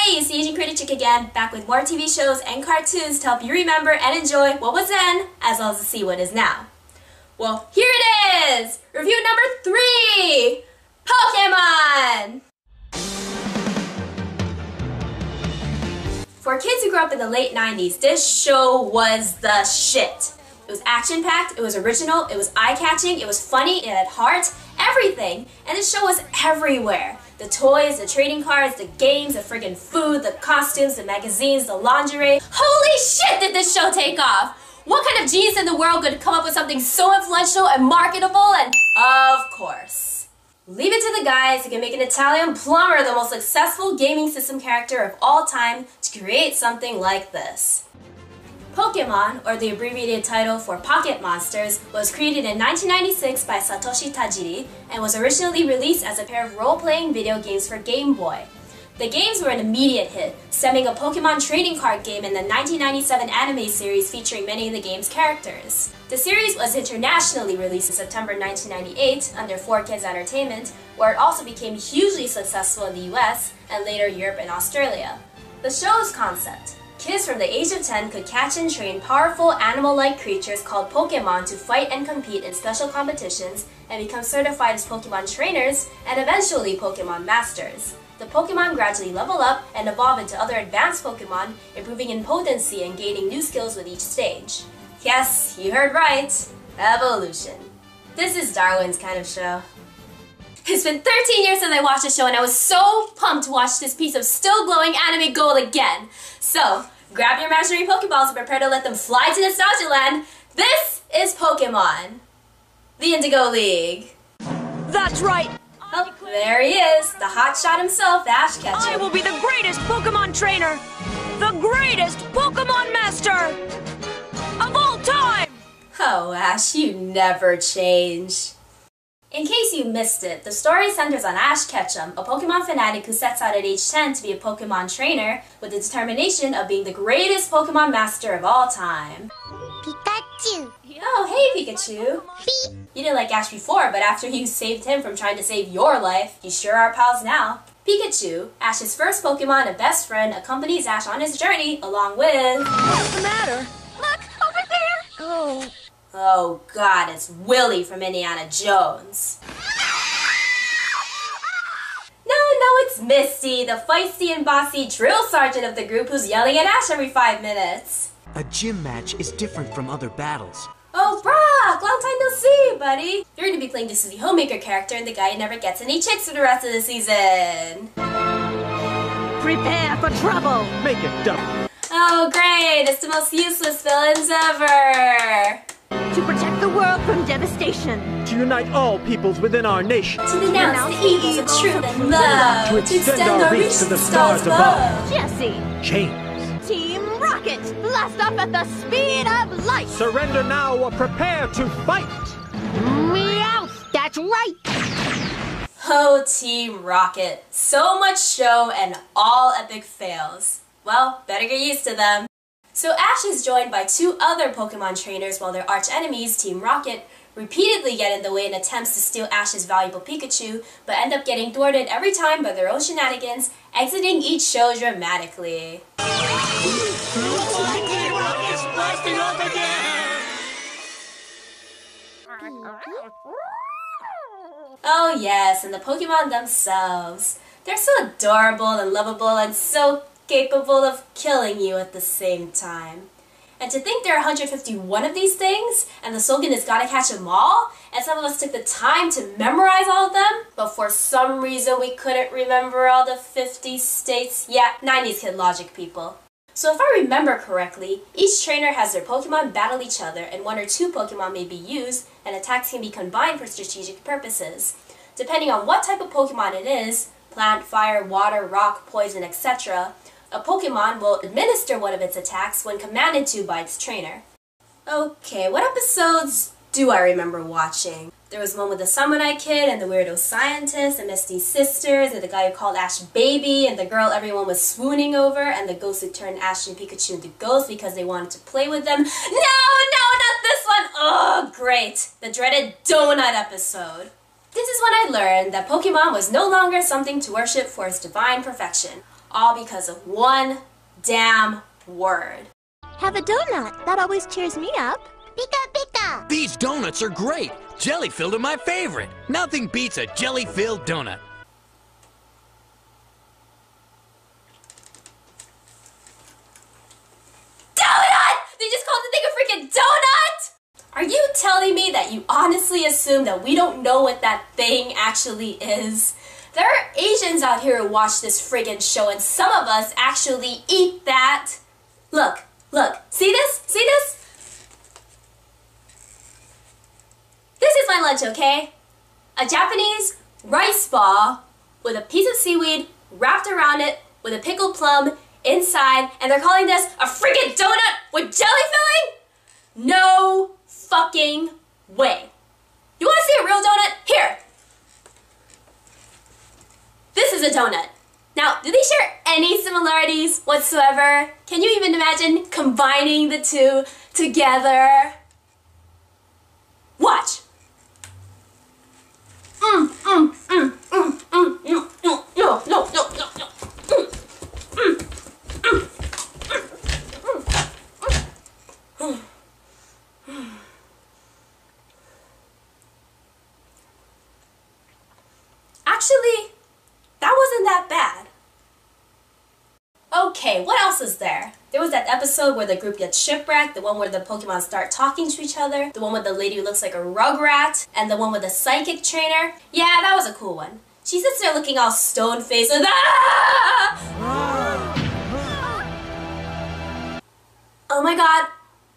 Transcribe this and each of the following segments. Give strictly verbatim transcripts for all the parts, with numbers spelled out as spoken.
Hey, it's the Asian Critic Chick again, back with more T V shows and cartoons to help you remember and enjoy what was then, as well as to see what is now. Well, here it is! Review number three! Pokemon! For kids who grew up in the late nineties, this show was the shit. It was action-packed, it was original, it was eye-catching, it was funny, it had heart, everything. And this show was everywhere. The toys, the trading cards, the games, the friggin' food, the costumes, the magazines, the lingerie. Holy shit, did this show take off! What kind of genius in the world could come up with something so influential and marketable? And of course, leave it to the guys who can make an Italian plumber the most successful gaming system character of all time to create something like this. Pokemon, or the abbreviated title for Pocket Monsters, was created in nineteen ninety-six by Satoshi Tajiri and was originally released as a pair of role-playing video games for Game Boy. The games were an immediate hit, stemming a Pokemon trading card game in the nineteen ninety-seven anime series featuring many of the game's characters. The series was internationally released in September nineteen ninety-eight under four Kids Entertainment, where it also became hugely successful in the U S and later Europe and Australia. The show's concept. Kids from the age of ten could catch and train powerful animal-like creatures called Pokemon to fight and compete in special competitions and become certified as Pokemon trainers and eventually Pokemon masters. The Pokemon gradually level up and evolve into other advanced Pokemon, improving in potency and gaining new skills with each stage. Yes, you heard right. Evolution. This is Darwin's kind of show. It's been thirteen years since I watched the show and I was so pumped to watch this piece of still glowing anime gold again. So, grab your imaginary Pokeballs and prepare to let them fly to Nostalgia Land. This is Pokemon, the Indigo League. That's right! Oh, there he is, the hotshot himself, Ash Ketchum. I will be the greatest Pokemon trainer! The greatest Pokemon master! Of all time! Oh, Ash, you never change. In case you missed it, the story centers on Ash Ketchum, a Pokemon fanatic who sets out at age ten to be a Pokemon trainer with the determination of being the greatest Pokemon master of all time. Pikachu! Oh, hey Pikachu! You didn't like Ash before, but after you saved him from trying to save your life, you sure are pals now. Pikachu, Ash's first Pokemon and best friend, accompanies Ash on his journey along with... What's the matter? Look, over there! Oh... Oh god, it's Willie from Indiana Jones. No, no, it's Misty, the feisty and bossy drill sergeant of the group who's yelling at Ash every five minutes. A gym match is different from other battles. Oh, Brock, long time no see, buddy. You're going to be playing the Susie Homemaker character and the guy who never gets any chicks for the rest of the season. Prepare for trouble! Make it double. Oh, great, it's the most useless villains ever. To protect the world from devastation. To unite all peoples within our nation. To denounce the evils of truth and love. To extend our reach to the stars above. Jesse. James. Team Rocket. Blast off at the speed of light. Surrender now or prepare to fight. Meowth. That's right. Oh, Team Rocket. So much show and all epic fails. Well, better get used to them. So Ash is joined by two other Pokemon trainers while their arch-enemies, Team Rocket, repeatedly get in the way in attempts to steal Ash's valuable Pikachu, but end up getting thwarted every time by their own shenanigans, exiting each show dramatically. Oh yes, and the Pokemon themselves. They're so adorable and lovable and so capable of killing you at the same time. And to think there are one hundred fifty-one of these things, and the slogan is gotta catch 'em all, and some of us took the time to memorize all of them, but for some reason we couldn't remember all the fifty states. Yeah, nineties kid logic, people. So if I remember correctly, each trainer has their Pokemon battle each other, and one or two Pokemon may be used, and attacks can be combined for strategic purposes. Depending on what type of Pokemon it is, plant, fire, water, rock, poison, et cetera, a Pokemon will administer one of its attacks when commanded to by its trainer. Okay, what episodes do I remember watching? There was one with the Samurai Kid and the Weirdo Scientist and Misty's sisters and the guy who called Ash Baby and the girl everyone was swooning over and the ghost who turned Ash and Pikachu into ghosts because they wanted to play with them. No, no, not this one! Oh, great! The dreaded Donut episode. This is when I learned that Pokemon was no longer something to worship for its divine perfection. all because of one damn word. Have a donut. That always cheers me up. Pika pika. These donuts are great. Jelly-filled are my favorite. Nothing beats a jelly-filled donut. Donut! They just called the thing a freaking donut! Are you telling me that you honestly assume that we don't know what that thing actually is? There are Asians out here who watch this friggin' show, and some of us actually eat that. Look, look, see this? See this? This is my lunch, okay? A Japanese rice ball with a piece of seaweed wrapped around it with a pickled plum inside, and they're calling this a friggin' donut with jelly filling? No fucking way. You wanna see a real donut? Here. This is a donut. Now, do they share any similarities whatsoever? Can you even imagine combining the two together? Watch. Mm, mm, mm, mm, mm, mm, mm, no, no, no, no, no. Mm, mm, mm, mm, mm. Actually, that wasn't that bad. Okay, what else is there? There was that episode where the group gets shipwrecked, the one where the Pokemon start talking to each other, the one with the lady who looks like a Rugrat, and the one with the psychic trainer. Yeah, that was a cool one. She sits there looking all stone-faced with ah! Oh my god.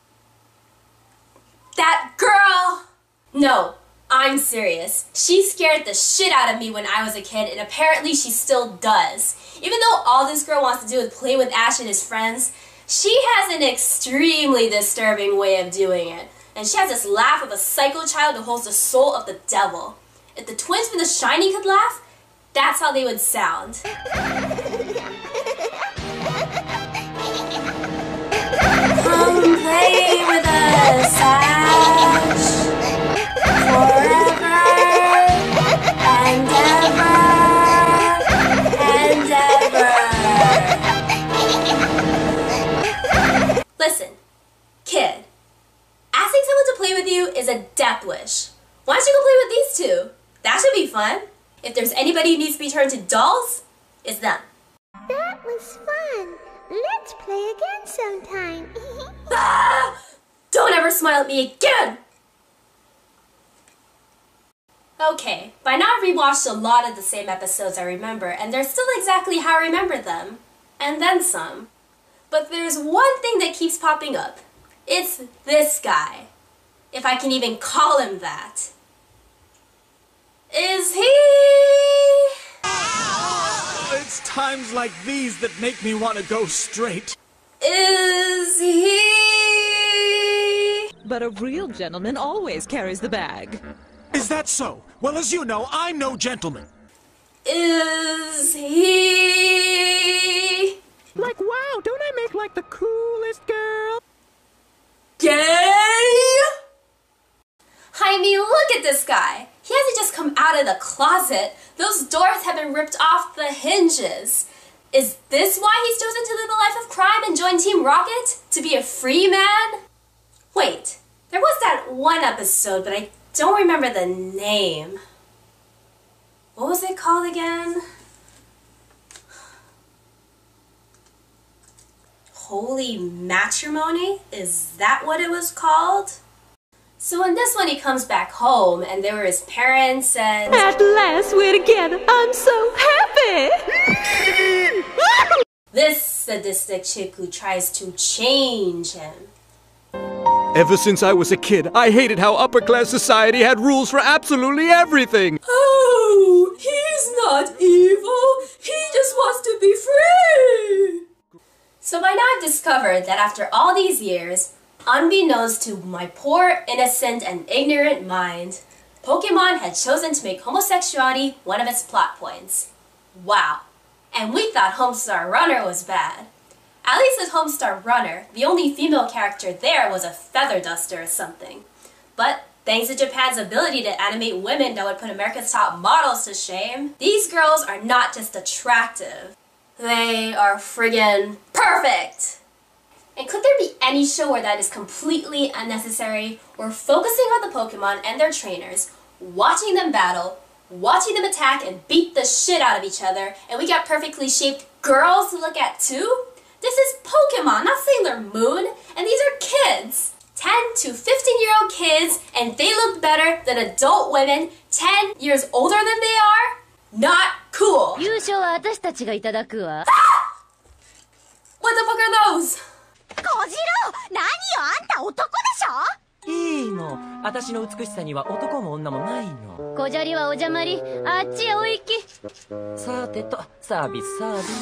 That girl! No, I'm serious. She scared the shit out of me when I was a kid, and apparently she still does. Even though all this girl wants to do is play with Ash and his friends, she has an extremely disturbing way of doing it. And she has this laugh of a psycho child who holds the soul of the devil. If the twins from The Shining could laugh, that's how they would sound. Come play with us, Ash. Forever and ever and ever. Listen, kid, asking someone to play with you is a death wish. Why don't you go play with these two? That should be fun. If there's anybody who needs to be turned to dolls, it's them. That was fun. Let's play again sometime. Ah! Don't ever smile at me again! Okay, by now I've rewatched a lot of the same episodes I remember, and they're still exactly how I remember them. And then some. But there's one thing that keeps popping up. It's this guy. If I can even call him that. Is he... It's times like these that make me want to go straight. Is he... But a real gentleman always carries the bag. Is that so? Well, as you know, I'm no gentleman. Is he... Like, wow, don't I make like the coolest girl? Gay? I mean, look at this guy. He hasn't just come out of the closet. Those doors have been ripped off the hinges. Is this why he's chosen to live a life of crime and join Team Rocket? To be a free man? Wait, there was that one episode, but I don't remember the name. What was it called again? Holy Matrimony? Is that what it was called? So in this one he comes back home and there were his parents and... At last we're together. I'm so happy! This sadistic chick who tries to change him. Ever since I was a kid, I hated how upper-class society had rules for absolutely everything. Oh, he's not evil. He just wants to be free. So by now I've discovered that after all these years, unbeknownst to my poor, innocent, and ignorant mind, Pokemon had chosen to make homosexuality one of its plot points. Wow. And we thought Homestar Runner was bad. At least with Homestar Runner, the only female character there was a feather duster or something. But thanks to Japan's ability to animate women that would put America's top models to shame, these girls are not just attractive. They are friggin' perfect! And could there be any show where that is completely unnecessary? We're focusing on the Pokemon and their trainers, watching them battle, watching them attack and beat the shit out of each other, and we got perfectly shaped girls to look at too? This is Pokemon, not Sailor Moon, and these are kids. ten to fifteen year old kids, and they look better than adult women ten years older than they are? Not cool. 優勝は私たちがいただくわ。 What the fuck are those? 小次郎、何よ、あんた男でしょ？ いいの。私の美しさには男も女もないの。 小砂利はお邪魔り、あっちへお行き。 さてと、サービスサービス。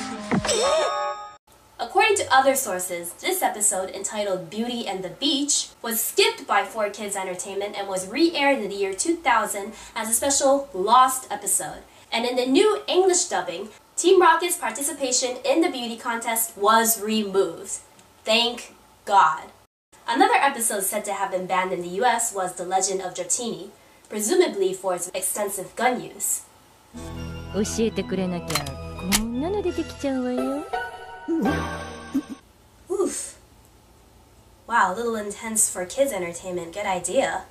According to other sources, this episode, entitled Beauty and the Beach, was skipped by four Kids Entertainment and was re-aired in the year two thousand as a special Lost episode. And in the new English dubbing, Team Rocket's participation in the beauty contest was removed. Thank God. Another episode said to have been banned in the U S was The Legend of Dratini, presumably for its extensive gun use. 教えてくれなきゃ、こんなの出てきちゃうわよ。 Oof. Wow, a little intense for kids entertainment. Good idea.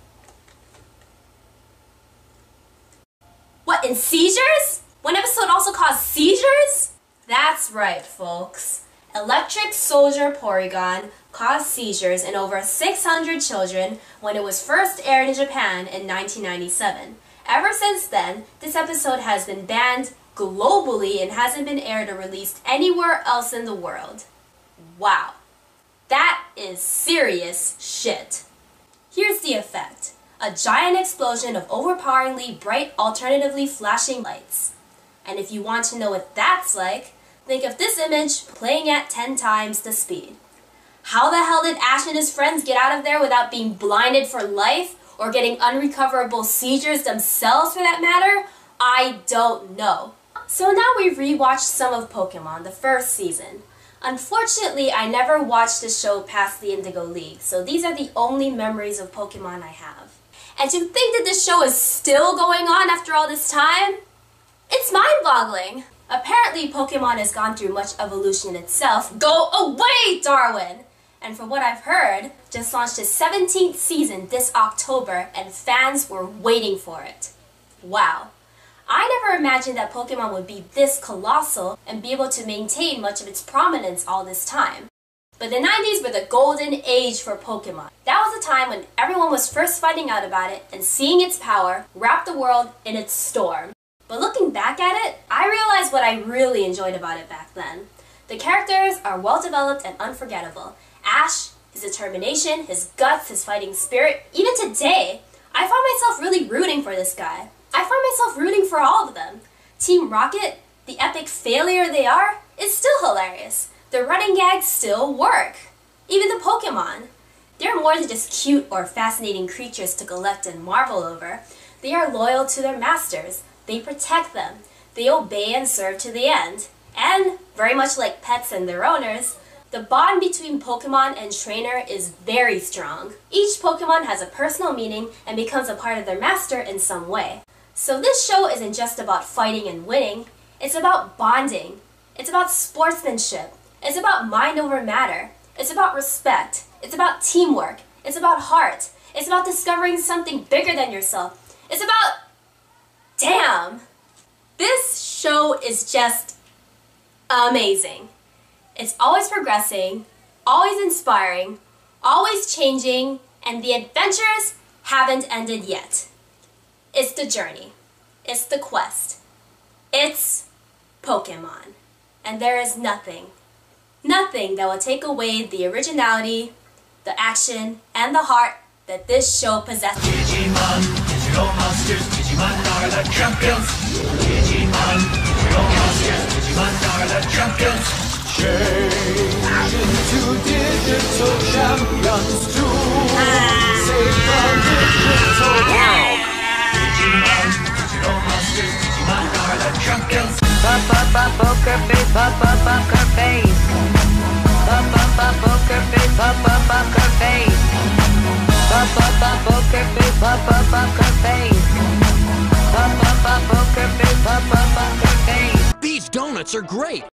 What, in seizures? One episode also caused seizures? That's right, folks. Electric Soldier Porygon caused seizures in over six hundred children when it was first aired in Japan in nineteen ninety-seven. Ever since then, this episode has been banned globally and hasn't been aired or released anywhere else in the world. Wow. That is serious shit. Here's the effect. A giant explosion of overpoweringly bright, alternatively flashing lights. And if you want to know what that's like, think of this image playing at ten times the speed. How the hell did Ash and his friends get out of there without being blinded for life or getting unrecoverable seizures themselves for that matter? I don't know. So now we've rewatched some of Pokemon, the first season. Unfortunately, I never watched the show past the Indigo League, so these are the only memories of Pokemon I have. And to think that this show is still going on after all this time? It's mind-boggling. Apparently, Pokemon has gone through much evolution itself. Go away, Darwin! And from what I've heard, just launched its seventeenth season this October, and fans were waiting for it. Wow. I never imagined that Pokemon would be this colossal and be able to maintain much of its prominence all this time. But the nineties were the golden age for Pokemon. That was the time when everyone was first finding out about it and seeing its power wrap the world in its storm. But looking back at it, I realized what I really enjoyed about it back then. The characters are well developed and unforgettable. Ash, his determination, his guts, his fighting spirit, even today, I find myself really rooting for this guy. I find myself rooting for all of them. Team Rocket, the epic failure they are, is still hilarious. The running gags still work. Even the Pokemon. They're more than just cute or fascinating creatures to collect and marvel over. They are loyal to their masters. They protect them. They obey and serve to the end. And, very much like pets and their owners, the bond between Pokemon and trainer is very strong. Each Pokemon has a personal meaning and becomes a part of their master in some way. So this show isn't just about fighting and winning, it's about bonding. It's about sportsmanship. It's about mind over matter. It's about respect. It's about teamwork. It's about heart. It's about discovering something bigger than yourself. It's about... Damn! This show is just amazing. It's always progressing, always inspiring, always changing, and the adventures haven't ended yet. It's the journey. It's the quest. It's Pokemon. And there is nothing, nothing that will take away the originality, the action, and the heart that this show possesses. Digimon, digital monsters, Digimon are the champions. Digimon, digital monsters, Digimon are the champions. Change into digital champions to save the digital world. Digimon, digital monsters, Digimon are the champions. Pop up up poker face, pop up poker face. Pop up up poker face, pop up poker face. Pop up up poker face, pop up poker face. Pop up up poker face, pop up poker face. These donuts are great.